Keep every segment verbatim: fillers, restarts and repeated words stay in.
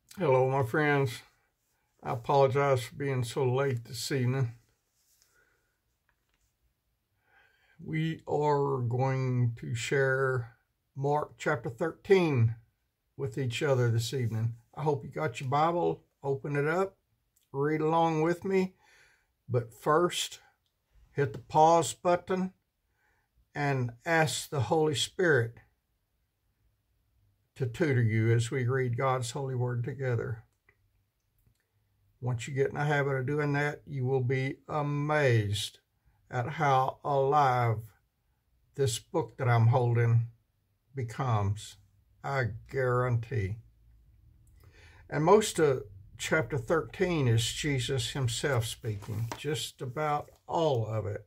Hello, my friends. I apologize for being so late this evening. We are going to share Mark chapter thirteen with each other this evening. I hope you got your Bible, open it up, read along with me. But first, hit the pause button and ask the Holy Spirit to tutor you as we read God's holy word together. Once you get in the habit of doing that, you will be amazed at how alive this book that I'm holding becomes. I guarantee. And most of chapter thirteen is Jesus himself speaking, just about all of it.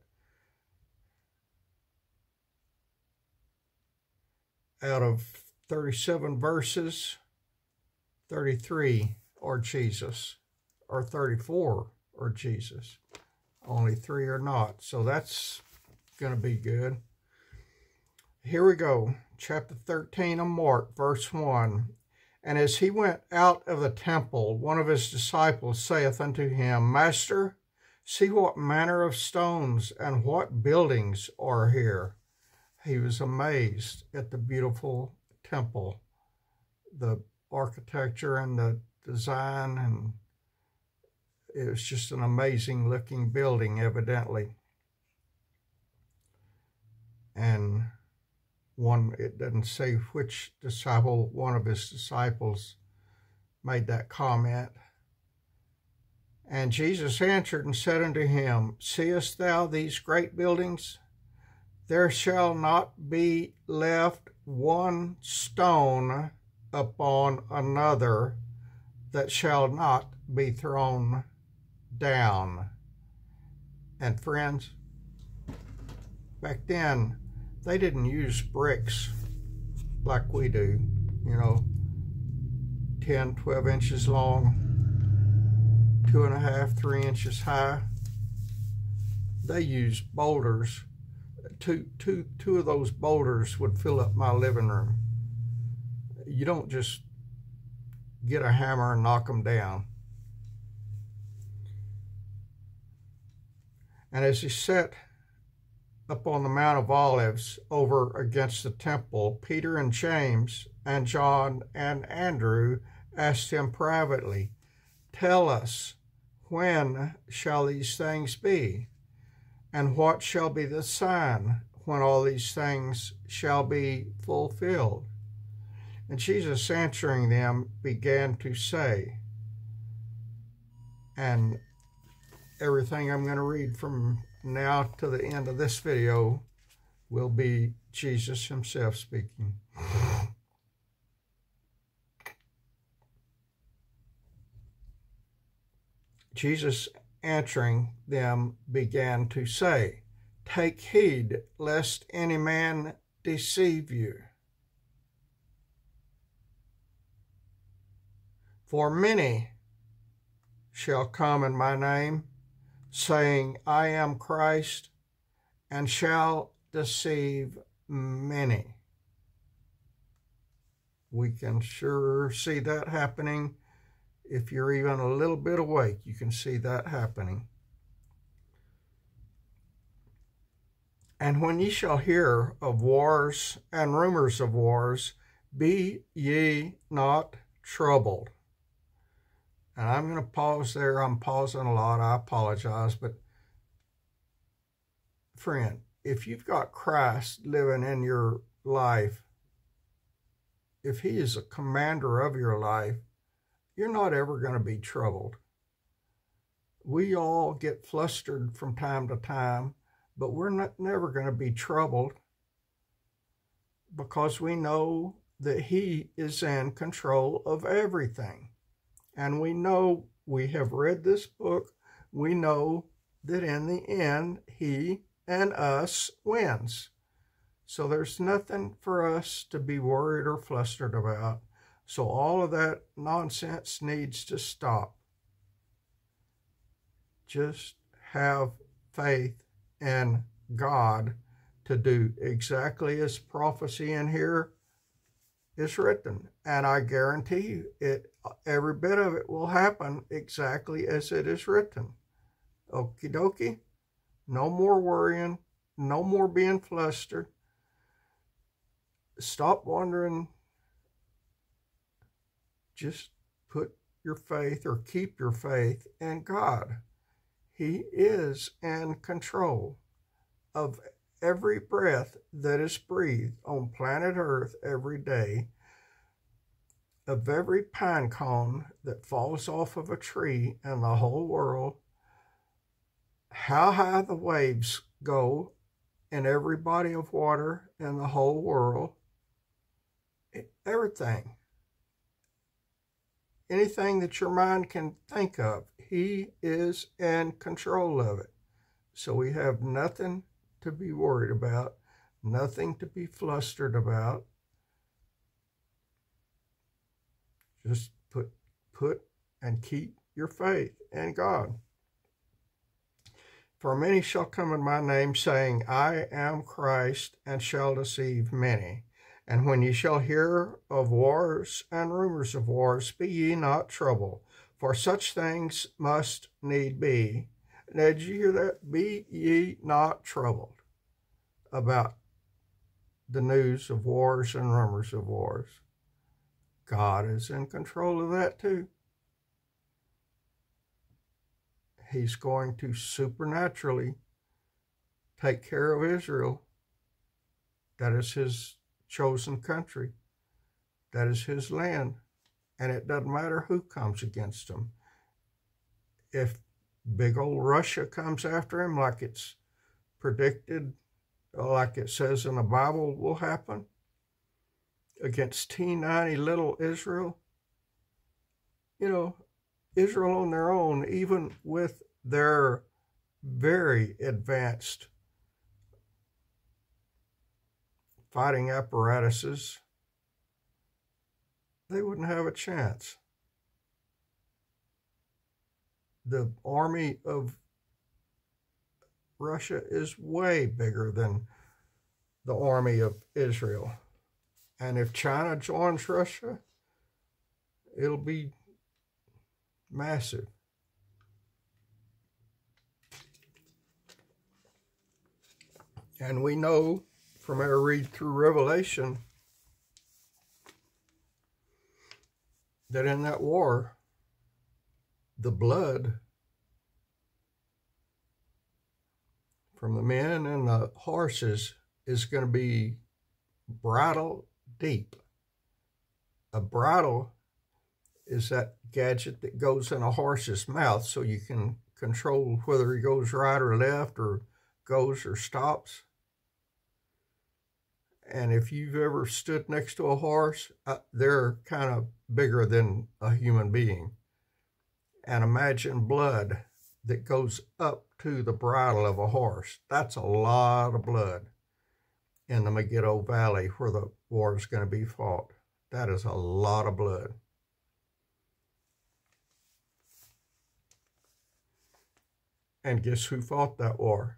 Out of thirty-seven verses, thirty-three are Jesus, or thirty-four are Jesus. Only three are not, so that's going to be good. Here we go, chapter thirteen of Mark, verse one. And as he went out of the temple, one of his disciples saith unto him, Master, see what manner of stones and what buildings are here. He was amazed at the beautiful temple, the architecture and the design, and it was just an amazing looking building, evidently. And one, it doesn't say which disciple, one of his disciples made that comment. And Jesus answered and said unto him, Seest thou these great buildings? There shall not be left one stone upon another that shall not be thrown down. And friends, back then, they didn't use bricks like we do, you know, ten, twelve inches long, two and a half, three inches high. They used boulders. Two, two, two of those boulders would fill up my living room. You don't just get a hammer and knock them down. And as he sat up on the Mount of Olives over against the temple, Peter and James and John and Andrew asked him privately, Tell us, when shall these things be? And what shall be the sign when all these things shall be fulfilled? And Jesus answering them began to say, and everything I'm going to read from now to the end of this video will be Jesus himself speaking. Jesus answering them began to say, Take heed lest any man deceive you. For many shall come in my name, saying, I am Christ, and shall deceive many. We can sure see that happening. If you're even a little bit awake, you can see that happening. And when ye shall hear of wars and rumors of wars, be ye not troubled. And I'm going to pause there. I'm pausing a lot. I apologize. But friend, if you've got Christ living in your life, if he is a commander of your life, you're not ever going to be troubled. We all get flustered from time to time, but we're not never going to be troubled because we know that he is in control of everything. And we know, we have read this book, we know that in the end, he and us wins. So there's nothing for us to be worried or flustered about. So all of that nonsense needs to stop. Just have faith in God to do exactly as prophecy in here is written. And I guarantee you, it every bit of it will happen exactly as it is written. Okie dokie. No more worrying. No more being flustered. Stop wondering. Just put your faith or keep your faith in God. He is in control of every breath that is breathed on planet Earth every day, of every pine cone that falls off of a tree in the whole world, how high the waves go in every body of water in the whole world, everything. Anything that your mind can think of, he is in control of it. So we have nothing to be worried about, nothing to be flustered about. Just put, put and keep your faith in God. For many shall come in my name, saying, I am Christ, and shall deceive many. And when ye shall hear of wars and rumors of wars, be ye not troubled, for such things must need be. Now, did you hear that? Be ye not troubled about the news of wars and rumors of wars. God is in control of that too. He's going to supernaturally take care of Israel. That is his chosen country. That is his land. And it doesn't matter who comes against him. If big old Russia comes after him like it's predicted, like it says in the Bible will happen, against teeny tiny little Israel, you know, Israel on their own, even with their very advanced fighting apparatuses, they wouldn't have a chance. The army of Russia is way bigger than the army of Israel. And if China joins Russia, it'll be massive. And we know from our read through Revelation that in that war, the blood from the men and the horses is going to be bridle deep. A bridle is that gadget that goes in a horse's mouth so you can control whether he goes right or left or goes or stops. And if you've ever stood next to a horse, uh, they're kind of bigger than a human being. And imagine blood that goes up to the bridle of a horse. That's a lot of blood in the Megiddo Valley where the war is going to be fought. That is a lot of blood. And guess who fought that war?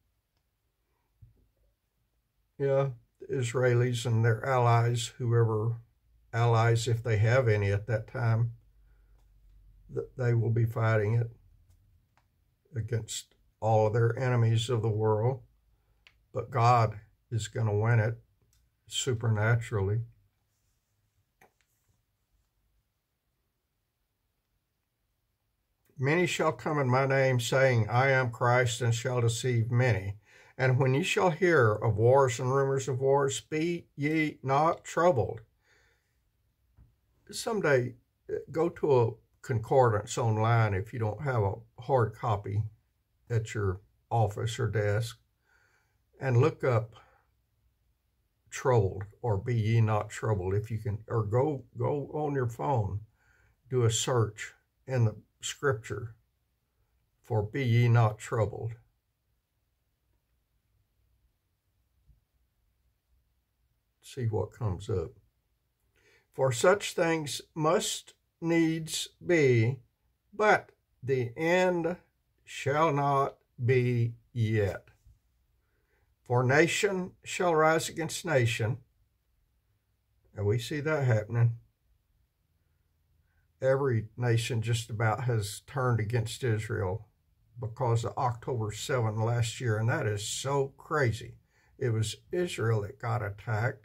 Yeah, the Israelis and their allies, whoever allies, if they have any at that time, that they will be fighting it against all of their enemies of the world. But God is going to win it supernaturally. Many shall come in my name, saying, I am Christ, and shall deceive many. And when ye shall hear of wars and rumors of wars, be ye not troubled. Someday, go to a concordance online if you don't have a hard copy at your office or desk, and look up troubled or be ye not troubled if you can, or go go on your phone, do a search in the scripture for be ye not troubled. See what comes up. For such things must needs be, but the end shall not be yet. For nation shall rise against nation, and we see that happening, every nation just about has turned against Israel because of October seventh last year, and that is so crazy. It was Israel that got attacked.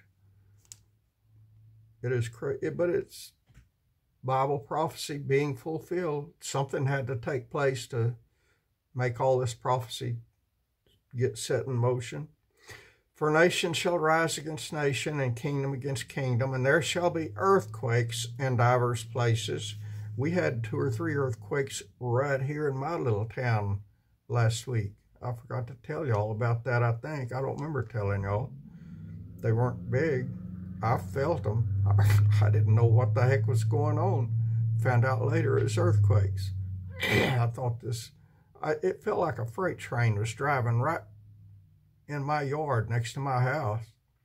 It is crazy, but it's Bible prophecy being fulfilled. Something had to take place to make all this prophecy get set in motion. For nation shall rise against nation, and kingdom against kingdom, and there shall be earthquakes in divers places. We had two or three earthquakes right here in my little town last week. I forgot to tell y'all about that, I think. I don't remember telling y'all. They weren't big. I felt them. I didn't know what the heck was going on. Found out later it was earthquakes. I thought this, I, it felt like a freight train was driving right in my yard next to my house.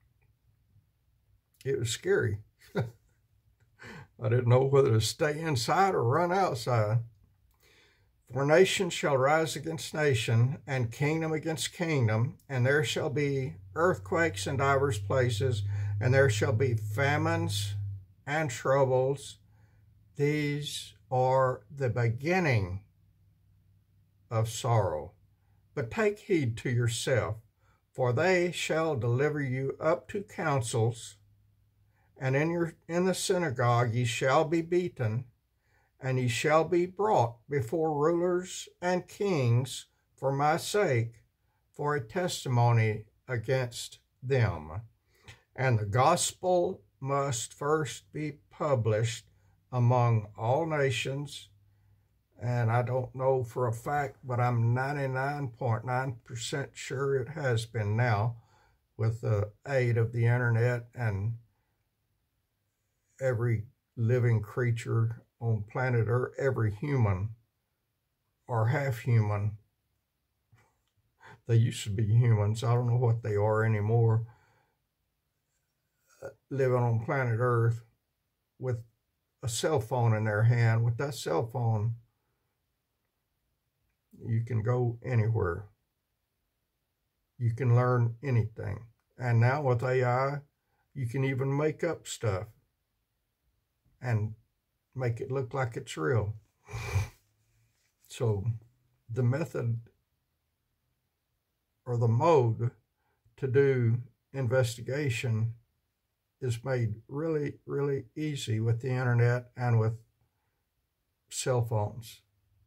It was scary. I didn't know whether to stay inside or run outside. For nation shall rise against nation, and kingdom against kingdom, and there shall be earthquakes in divers places, and there shall be famines and troubles. These are the beginning of sorrow. But take heed to yourself, for they shall deliver you up to councils, and in your in the synagogue ye shall be beaten, and ye shall be brought before rulers and kings for my sake, for a testimony against them. And the gospel must first be published among all nations. And I don't know for a fact, but I'm ninety-nine point nine percent sure it has been now, with the aid of the internet and every living creature on planet Earth, every human or half human. They used to be humans. I don't know what they are anymore. Living on planet Earth with a cell phone in their hand. With that cell phone, you can go anywhere. You can learn anything. And now with A I, you can even make up stuff and make it look like it's real. So the method or the mode to do investigation is made really, really easy with the internet and with cell phones.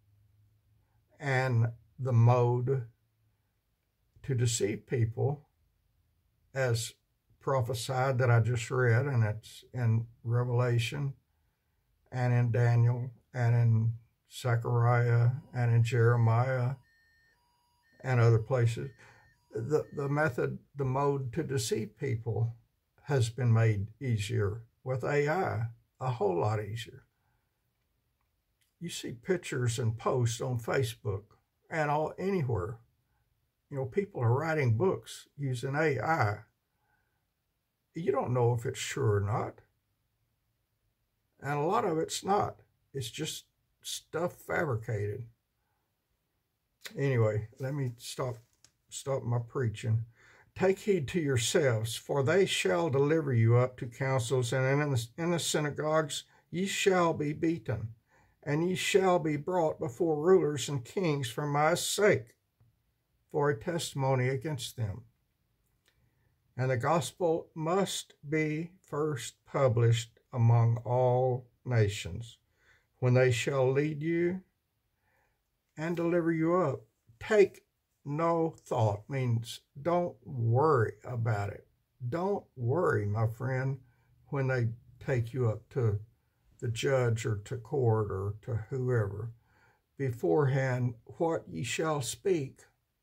And the mode to deceive people, as prophesied that I just read, and it's in Revelation and in Daniel and in Zechariah and in Jeremiah and other places. The, the method, the mode to deceive people has been made easier with A I, a whole lot easier. You see pictures and posts on Facebook and all anywhere. You know, people are writing books using A I. You don't know if it's true or not. And a lot of it's not. It's just stuff fabricated. Anyway, let me stop, stop my preaching. Take heed to yourselves, for they shall deliver you up to councils, and in the, in the synagogues ye shall be beaten, and ye shall be brought before rulers and kings for my sake, for a testimony against them. And the gospel must be first published among all nations. When they shall lead you and deliver you up, take no thought. Means don't worry about it. Don't worry, my friend, when they take you up to the judge or to court or to whoever. Beforehand, what ye shall speak,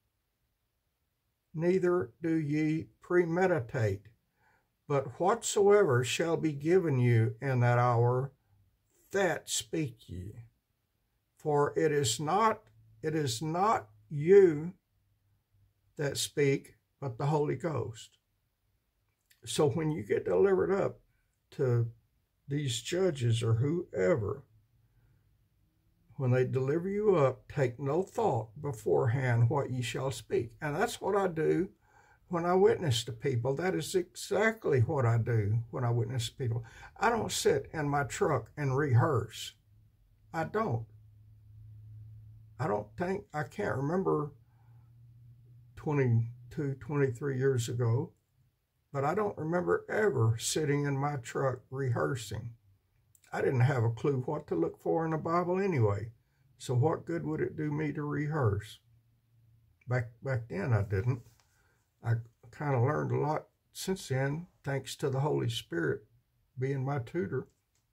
neither do ye premeditate, but whatsoever shall be given you in that hour, that speak ye. For it is not, it is not you that speak, but the Holy Ghost. So when you get delivered up to these judges or whoever, when they deliver you up, take no thought beforehand what ye shall speak. And that's what I do when I witness to people. That is exactly what I do when I witness to people. I don't sit in my truck and rehearse. I don't. I don't think, I can't remember twenty-two, twenty-three years ago, but I don't remember ever sitting in my truck rehearsing. I didn't have a clue what to look for in the Bible anyway. So what good would it do me to rehearse? Back back then I didn't. I kind of learned a lot since then, thanks to the Holy Spirit being my tutor.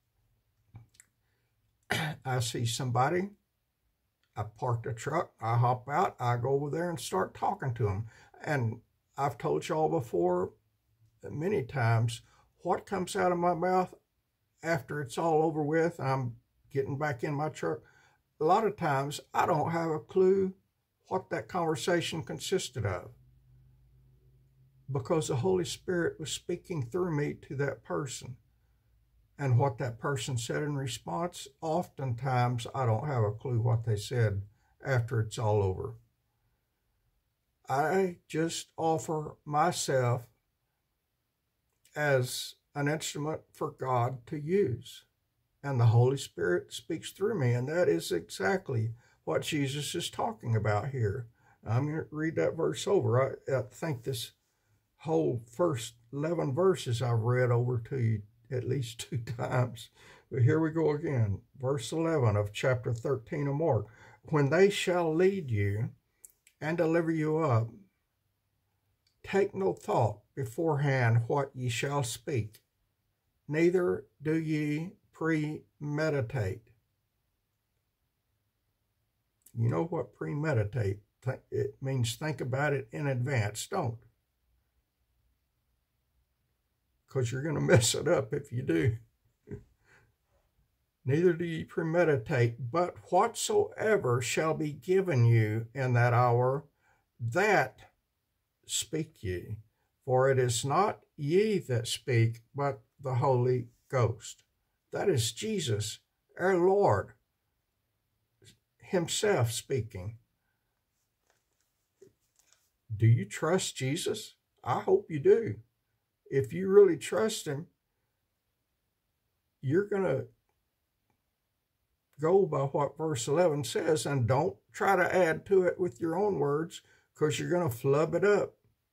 I see somebody, I park the truck, I hop out, I go over there and start talking to them. And I've told y'all before many times, what comes out of my mouth after it's all over with, I'm getting back in my truck, a lot of times I don't have a clue what that conversation consisted of, because the Holy Spirit was speaking through me to that person. And what that person said in response, oftentimes I don't have a clue what they said after it's all over. I just offer myself as an instrument for God to use. And the Holy Spirit speaks through me. And that is exactly what Jesus is talking about here. I'm going to read that verse over. I, I think this whole first eleven verses I've read over to you at least two times. But here we go again. Verse eleven of chapter thirteen of Mark. When they shall lead you and deliver you up, take no thought beforehand what ye shall speak, neither do ye premeditate. You know what premeditate? It means think about it in advance. Don't. Because you're going to mess it up if you do. Neither do ye premeditate, but whatsoever shall be given you in that hour, that speak ye. For it is not ye that speak, but the Holy Ghost. That is Jesus, our Lord, himself speaking. Do you trust Jesus? I hope you do. If you really trust him, you're going to go by what verse eleven says, and don't try to add to it with your own words, because you're going to flub it up.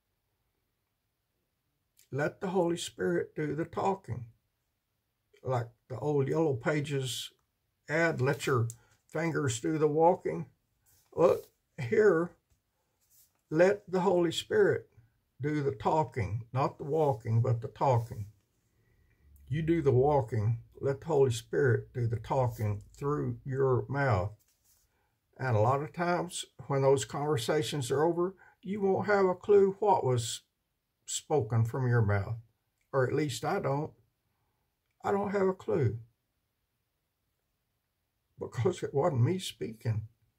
Let the Holy Spirit do the talking. Like the old Yellow Pages ad, let your fingers do the walking. Well, here, let the Holy Spirit do the talking, not the walking, but the talking. You do the walking, let the Holy Spirit do the talking through your mouth. And a lot of times when those conversations are over, you won't have a clue what was spoken from your mouth. Or at least I don't. I don't have a clue. Because it wasn't me speaking.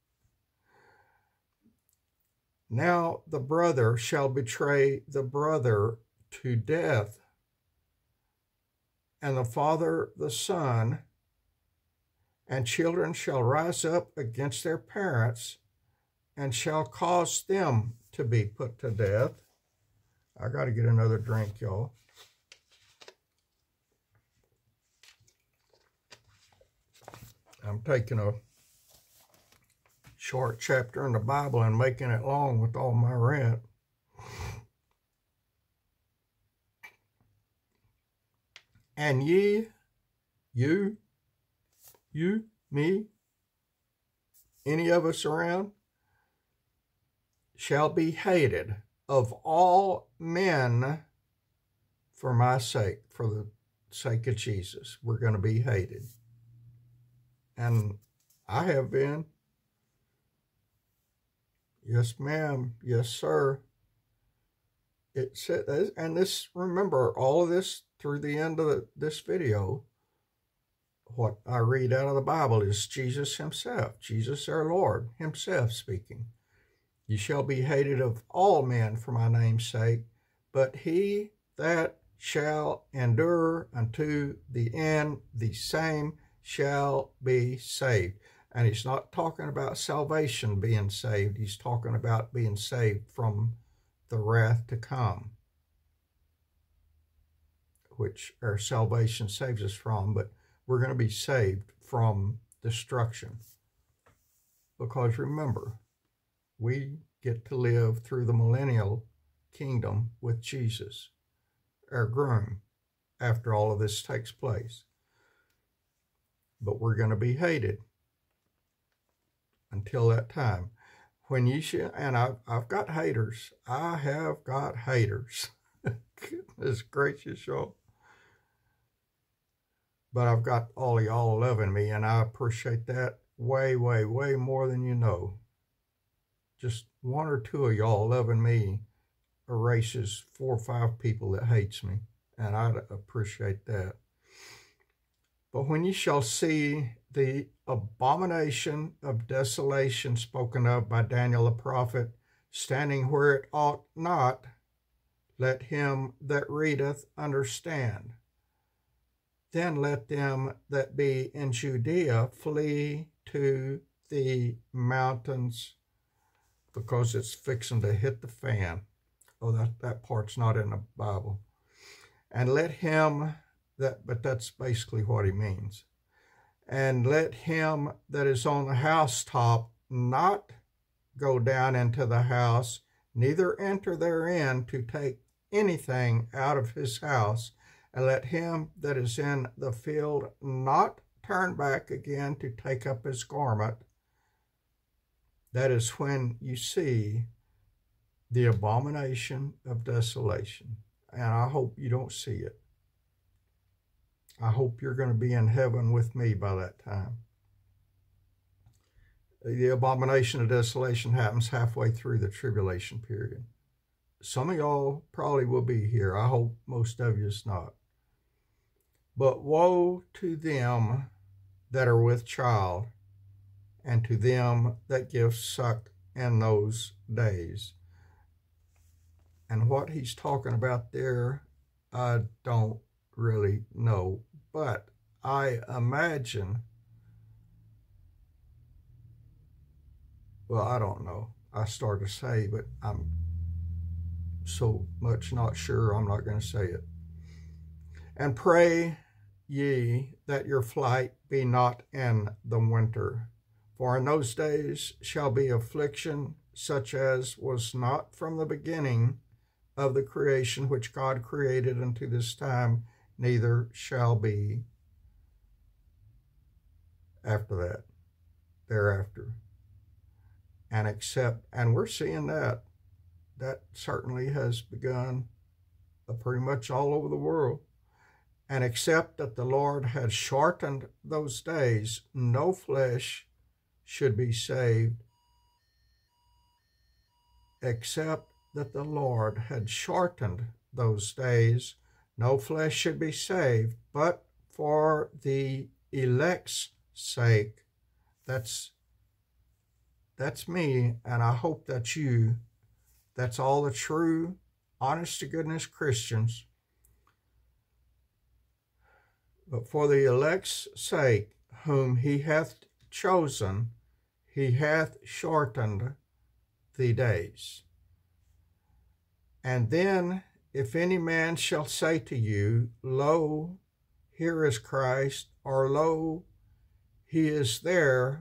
Now the brother shall betray the brother to death, and the father the son, and children shall rise up against their parents, and shall cause them to be put to death. I got to get another drink, y'all. I'm taking a short chapter in the Bible and making it long with all my rant. And ye, you, you, me, any of us around, shall be hated of all men for my sake, for the sake of Jesus. We're going to be hated. And I have been. Yes, ma'am. Yes, sir. It said, and this, remember, all of this through the end of the, this video, what I read out of the Bible is Jesus himself, Jesus our Lord himself speaking. You shall be hated of all men for my name's sake, but he that shall endure unto the end, the same shall be saved. And he's not talking about salvation being saved. He's talking about being saved from the wrath to come, which our salvation saves us from. But we're going to be saved from destruction. Because remember, we get to live through the millennial kingdom with Jesus, our groom, after all of this takes place. But we're going to be hated until that time. When you should, and I've, I've got haters. I have got haters. Goodness gracious, y'all. But I've got all of y'all loving me, and I appreciate that way, way, way more than you know. Just one or two of y'all loving me erases four or five people that hates me, and I appreciate that. But when you shall see the abomination of desolation spoken of by Daniel the prophet, standing where it ought not, let him that readeth understand. Then let them that be in Judea flee to the mountains, because it's fixing to hit the fan. Oh, that, that part's not in the Bible. And let him that, but that's basically what he means. And let him that is on the housetop not go down into the house, neither enter therein to take anything out of his house. And let him that is in the field not turn back again to take up his garment. That is when you see the abomination of desolation. And I hope you don't see it. I hope you're going to be in heaven with me by that time. The abomination of desolation happens halfway through the tribulation period. Some of y'all probably will be here. I hope most of you is not. But woe to them that are with child, and to them that give suck in those days. And what he's talking about there, I don't really know. But I imagine, well, I don't know. I started to say, but I'm so much not sure I'm not going to say it. And pray ye that your flight be not in the winter. For in those days shall be affliction, such as was not from the beginning of the creation which God created unto this time, neither shall be after that, thereafter. And except, and we're seeing that, that certainly has begun uh, pretty much all over the world. And except that the Lord had shortened those days, no flesh should be saved. Except that the Lord had shortened those days, no flesh should be saved, but for the elect's sake. That's, that's me, and I hope that's you. That's all the true, honest-to-goodness Christians. But for the elect's sake, whom he hath chosen, he hath shortened the days. And then, if any man shall say to you, Lo, here is Christ, or Lo, he is there,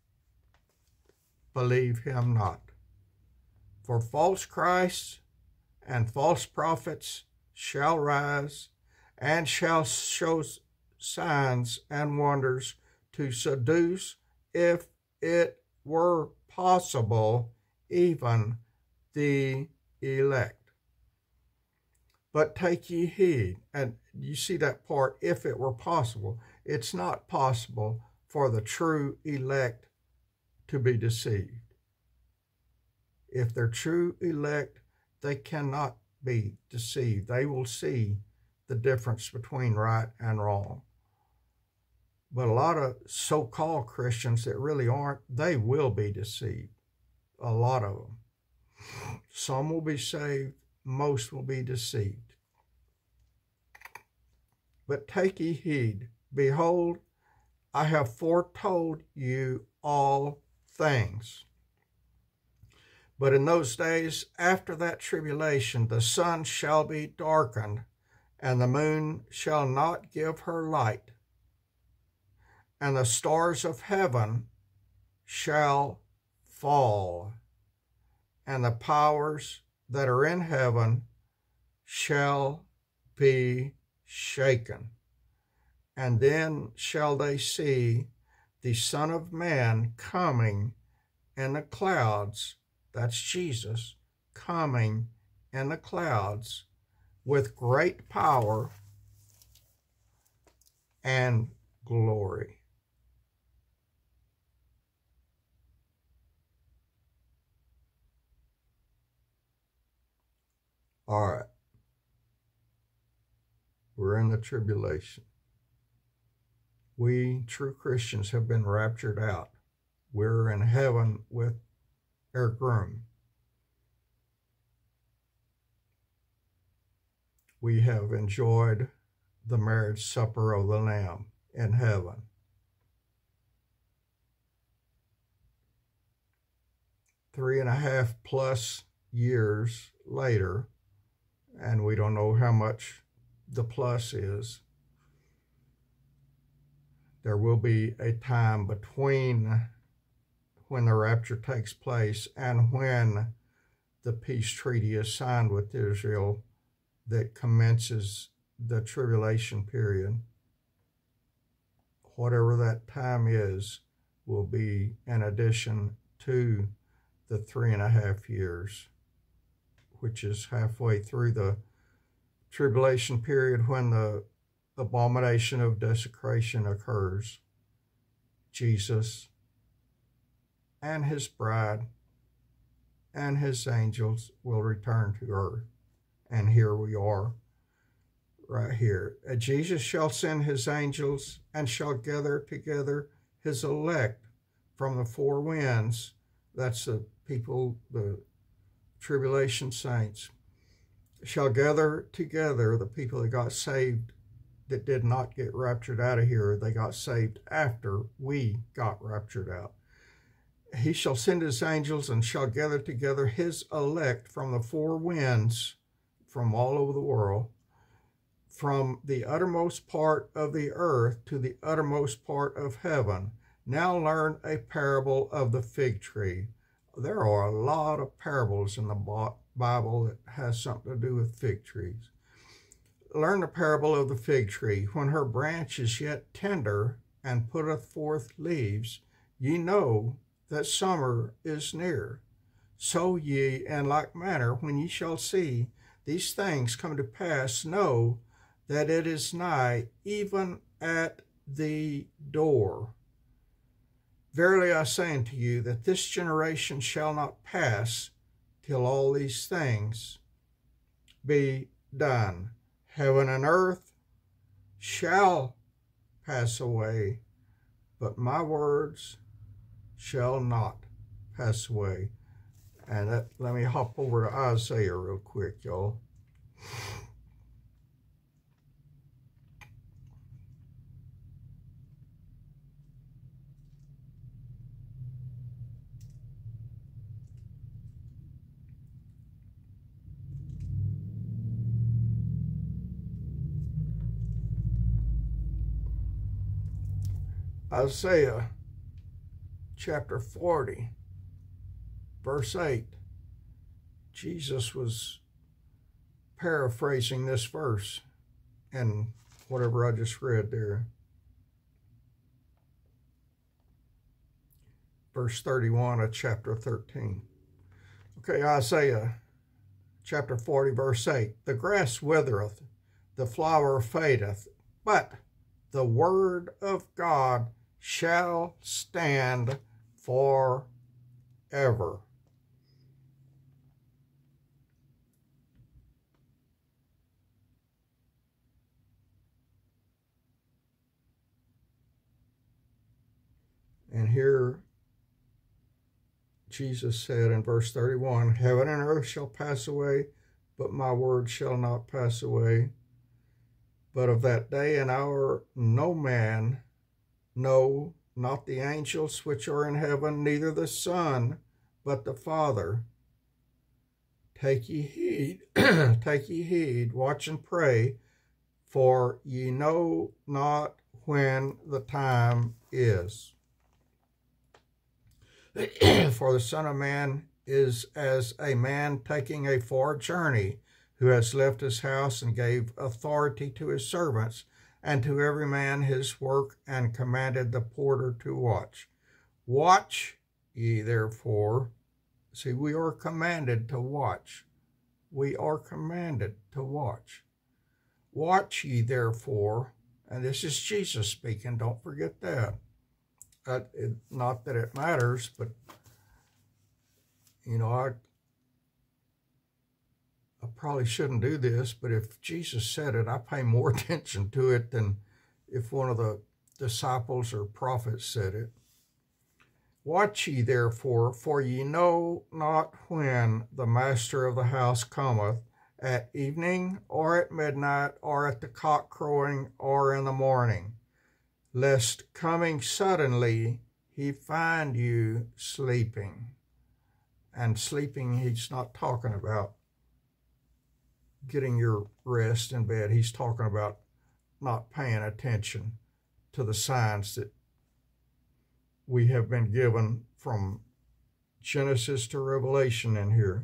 believe him not. For false Christs and false prophets shall rise, and shall show signs and wonders to seduce, if it were possible, even the elect. But take ye heed, and you see that part, if it were possible. It's not possible for the true elect to be deceived. If they're true elect, they cannot be deceived. They will see the difference between right and wrong. But a lot of so-called Christians that really aren't, they will be deceived. A lot of them. Some will be saved, most will be deceived. But take ye heed, behold, I have foretold you all things. But in those days, after that tribulation, the sun shall be darkened, and the moon shall not give her light, and the stars of heaven shall fall, and the powers that are in heaven shall be shaken. And then shall they see the Son of Man coming in the clouds, that's Jesus, coming in the clouds with great power and glory. All right. We're in the tribulation. We true Christians have been raptured out. We're in heaven with our groom. We have enjoyed the marriage supper of the Lamb in heaven. Three and a half plus years later, and we don't know how much the plus is, there will be a time between when the rapture takes place and when the peace treaty is signed with Israel that commences the tribulation period. Whatever that time is will be in addition to the three and a half years, which is halfway through the tribulation period when the abomination of desecration occurs. Jesus and his bride and his angels will return to earth. And here we are, right here. Jesus shall send his angels and shall gather together his elect from the four winds. That's the people, the tribulation saints. Shall gather together the people that got saved, that did not get raptured out of here. They got saved after we got raptured out. He shall send his angels and shall gather together his elect from the four winds, from all over the world, from the uttermost part of the earth to the uttermost part of heaven. Now learn a parable of the fig tree. There are a lot of parables in the Bible that has something to do with fig trees. Learn the parable of the fig tree. When her branch is yet tender and putteth forth leaves, ye know that summer is near. So ye in like manner, when ye shall see these things come to pass, know that it is nigh, even at the door. Verily I say unto you, that this generation shall not pass till all these things be done. Heaven and earth shall pass away, but my words shall not pass away. And that, let me hop over to Isaiah real quick, y'all. Isaiah chapter forty, verse eight. Jesus was paraphrasing this verse and whatever I just read there. Verse thirty-one of chapter thirteen. Okay, Isaiah chapter forty, verse eight. The grass withereth, the flower fadeth, but the word of God shall stand forever. And here Jesus said in verse thirty-one, heaven and earth shall pass away, but my word shall not pass away. But of that day and hour no man, no, not the angels which are in heaven, neither the Son, but the Father. Take ye heed, take ye heed, watch and pray, for ye know not when the time is. For the Son of Man is as a man taking a far journey, who has left his house and gave authority to his servants, and to every man his work, and commanded the porter to watch. Watch ye therefore. See, we are commanded to watch. We are commanded to watch. Watch ye therefore, and this is Jesus speaking, don't forget that. Uh, it, not that it matters, but, you know, I, I probably shouldn't do this, but if Jesus said it, I pay more attention to it than if one of the disciples or prophets said it. Watch ye therefore, for ye know not when the master of the house cometh, at evening, or at midnight, or at the cock crowing, or in the morning, lest coming suddenly he find you sleeping. And sleeping, he's not talking about getting your rest in bed. He's talking about not paying attention to the signs that we have been given from Genesis to Revelation in here.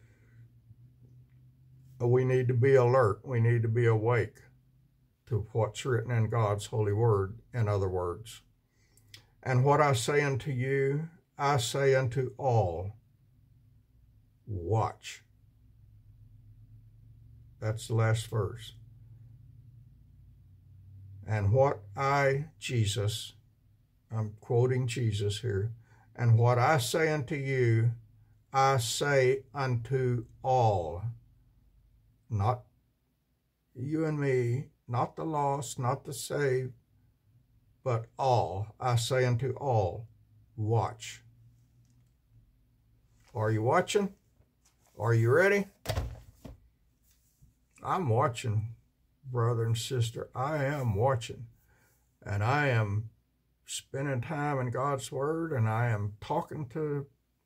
We need to be alert. We need to be awake to what's written in God's holy word, in other words. And what I say unto you, I say unto all, watch. That's the last verse. And what I, Jesus, I'm quoting Jesus here, and what I say unto you, I say unto all. Not you and me, not the lost, not the saved, but all. I say unto all, watch. Are you watching? Are you ready? I'm watching, brother and sister. I am watching. And I am spending time in God's word, and I am talking to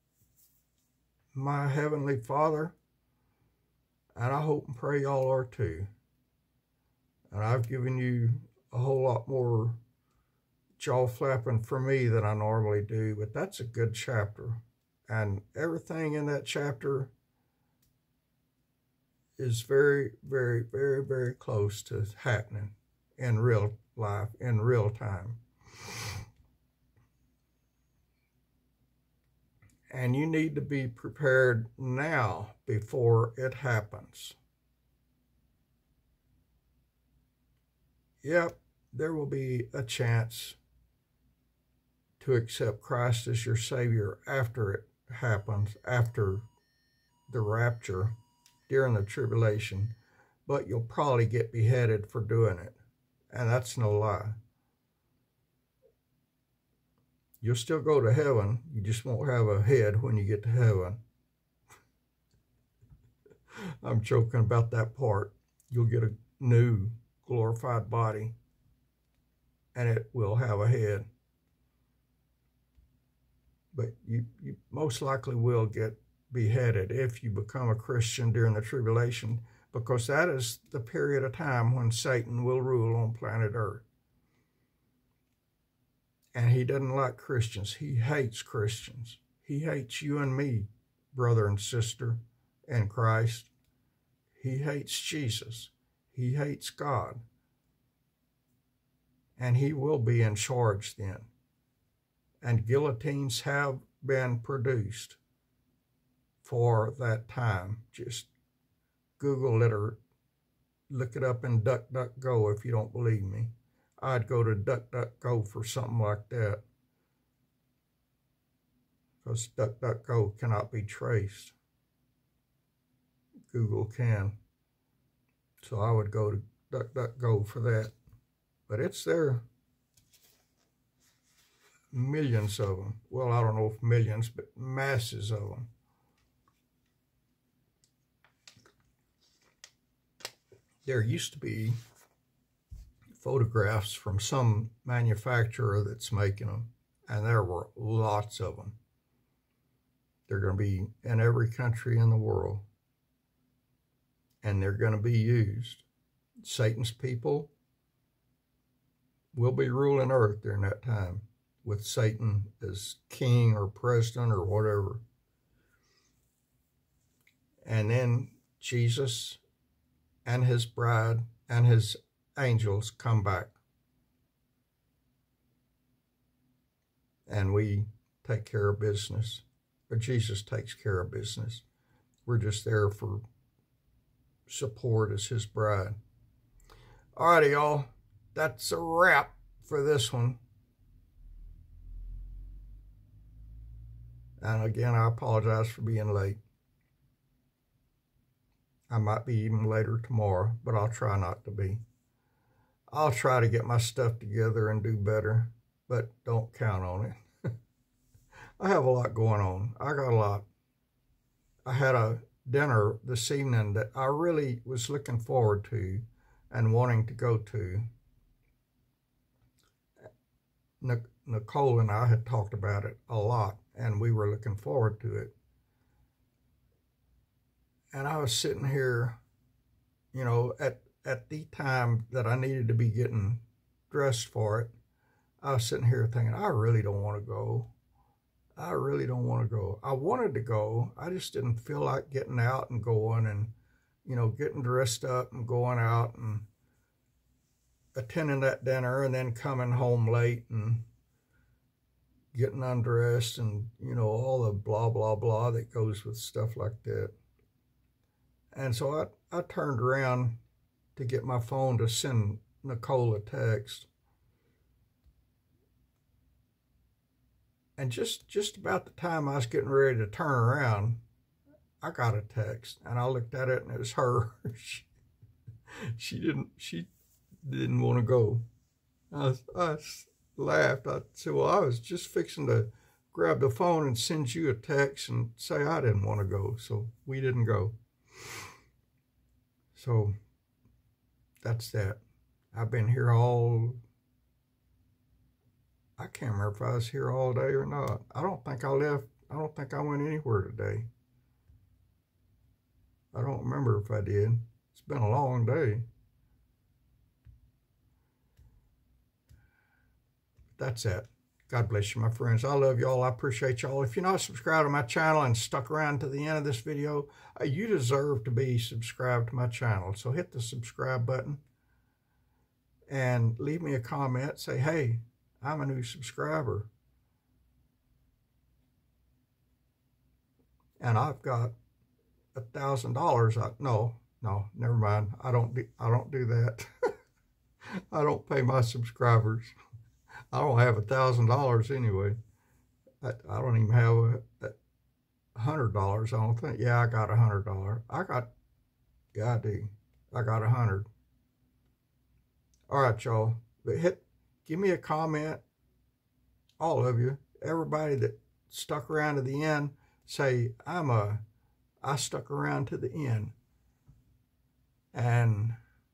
my Heavenly Father. And I hope and pray y'all are too. And I've given you a whole lot more jaw flapping for me than I normally do, but that's a good chapter. And everything in that chapter is very, very, very, very close to happening in real life, in real time. And you need to be prepared now before it happens. Yep, there will be a chance to accept Christ as your Savior after it happens, after the rapture, during the tribulation, but you'll probably get beheaded for doing it. And that's no lie. You'll still go to heaven. You just won't have a head when you get to heaven. I'm joking about that part. You'll get a new glorified body, and it will have a head. But you, you most likely will get beheaded if you become a Christian during the tribulation, because that is the period of time when Satan will rule on planet Earth. And he doesn't like Christians. He hates Christians. He hates you and me, brother and sister in Christ. He hates Jesus. He hates God. And he will be in charge then. And guillotines have been produced for that time. Just Google it or look it up in DuckDuckGo if you don't believe me. I'd go to DuckDuckGo for something like that, because DuckDuckGo cannot be traced. Google can. So I would go to DuckDuckGo for that. But it's there. Millions of them. Well, I don't know if millions, but masses of them. There used to be photographs from some manufacturer that's making them, and there were lots of them. They're going to be in every country in the world, and they're going to be used. Satan's people We'll be ruling earth during that time with Satan as king or president or whatever. And then Jesus and his bride and his angels come back. And we take care of business. Or Jesus takes care of business. We're just there for support as his bride. Alrighty, y'all. That's a wrap for this one. And again, I apologize for being late. I might be even later tomorrow, but I'll try not to be. I'll try to get my stuff together and do better, but don't count on it. I have a lot going on. I got a lot. I had a dinner this evening that I really was looking forward to and wanting to go to. Nicole and I had talked about it a lot, and we were looking forward to it. And I was sitting here, you know, at, at the time that I needed to be getting dressed for it, I was sitting here thinking, I really don't want to go. I really don't want to go. I wanted to go. I just didn't feel like getting out and going and, you know, getting dressed up and going out and attending that dinner and then coming home late and getting undressed and, you know, all the blah, blah, blah that goes with stuff like that. And so I, I turned around to get my phone to send Nicole a text. And just, just about the time I was getting ready to turn around, I got a text. And I looked at it and it was her. she, she didn't she didn't want to go. I, was, I laughed. I said, well, I was just fixing to grab the phone and send you a text and say I didn't want to go. So we didn't go. So that's that. I've been here all, I can't remember if I was here all day or not. I don't think I left, I don't think I went anywhere today. I don't remember if I did. It's been a long day. That's it. God bless you, my friends. I love y'all. I appreciate y'all. If you're not subscribed to my channel and stuck around to the end of this video, uh, you deserve to be subscribed to my channel. So hit the subscribe button and leave me a comment. Say, hey, I'm a new subscriber. And I've got a thousand dollars. No, no, never mind. I don't do, I don't do that. I don't pay my subscribers. I don't have a thousand dollars anyway. I, I don't even have a, a hundred dollars. I don't think. Yeah, I got a hundred dollars. I got, yeah, I do. I got a hundred. All right, y'all. But hit, give me a comment. All of you, everybody that stuck around to the end, say I'm a, I stuck around to the end. And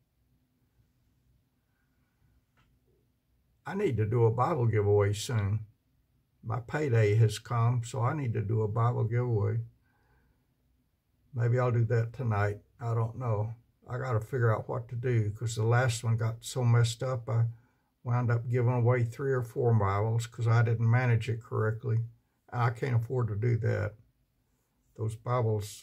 I need to do a Bible giveaway soon. My payday has come, so I need to do a Bible giveaway. Maybe I'll do that tonight. I don't know. I got to figure out what to do because the last one got so messed up. I wound up giving away three or four Bibles because I didn't manage it correctly. I can't afford to do that. Those Bibles,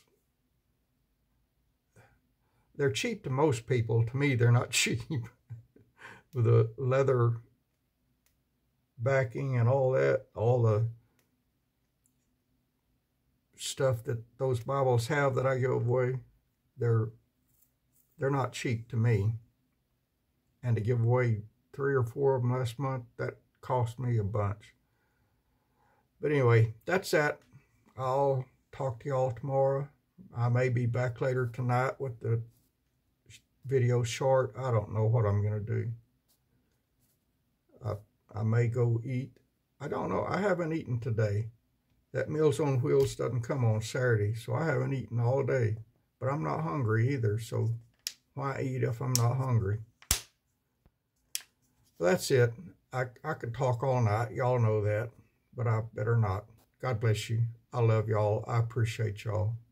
they're cheap to most people. To me, they're not cheap. With a leather backing and all that, all the stuff that those Bibles have that I give away, they're they're not cheap to me. And to give away three or four of them last month, that cost me a bunch. But anyway, that's that. I'll talk to y'all tomorrow. I may be back later tonight with the video short. I don't know what I'm going to do. I, I may go eat. I don't know. I haven't eaten today. That Meals on Wheels doesn't come on Saturday, so I haven't eaten all day. But I'm not hungry either, so why eat if I'm not hungry? That's it. I, I could talk all night. Y'all know that, but I better not. God bless you. I love y'all. I appreciate y'all.